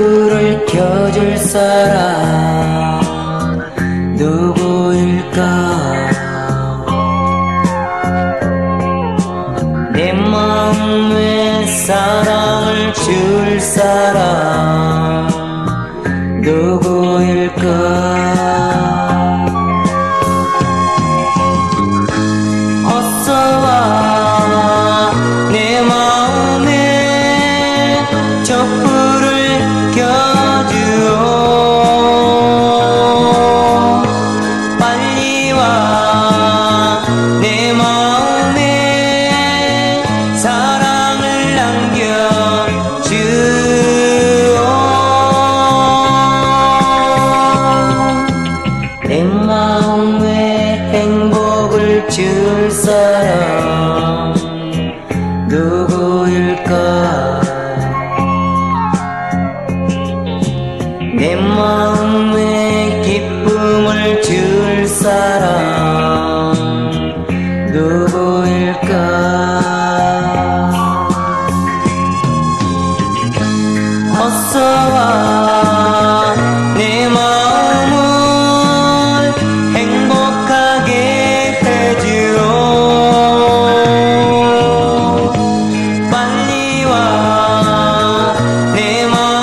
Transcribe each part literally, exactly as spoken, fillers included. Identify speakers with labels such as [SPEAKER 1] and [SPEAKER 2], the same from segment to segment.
[SPEAKER 1] 불을 켜줄 사람 누구일까? 내 마음에 사랑을 줄 사람 누구일까? 어서와 내 마음에 촛불을 켜주오. 빨리 와 내 마음에 사랑을 남겨주오. 내 마음에 행복을 줄 사람 누구일까? 내 마음에 기쁨을 줄 사람 누구일까? 어서와 내 마음을 행복하게 해주오. 빨리 와 내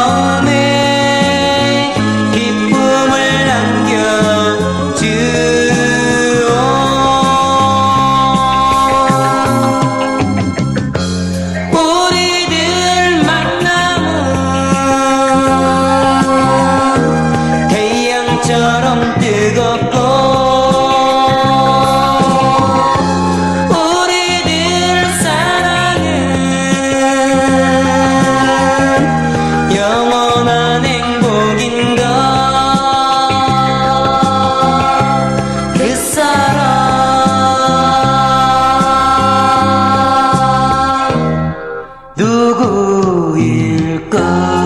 [SPEAKER 1] 마음에 기쁨을 남겨주오. 우리들 만남은 태양처럼 뜨겁고 우리들 사랑은 영원한 행복인가? 그 사람 누구일까?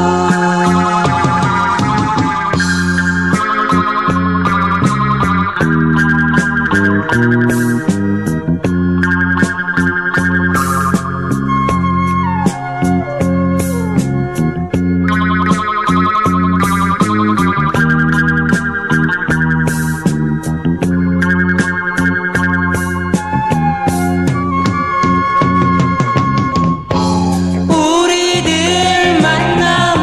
[SPEAKER 1] 우리들 만남은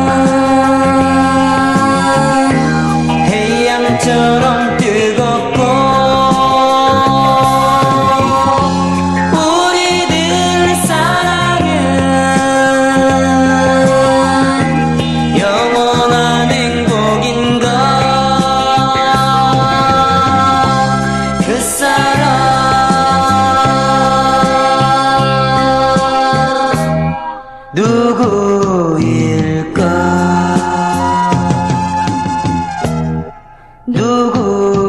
[SPEAKER 1] 태양처럼 뜨겁고 우리들 사랑은 영원한 행복인가? 그 사람 누구일까? 누구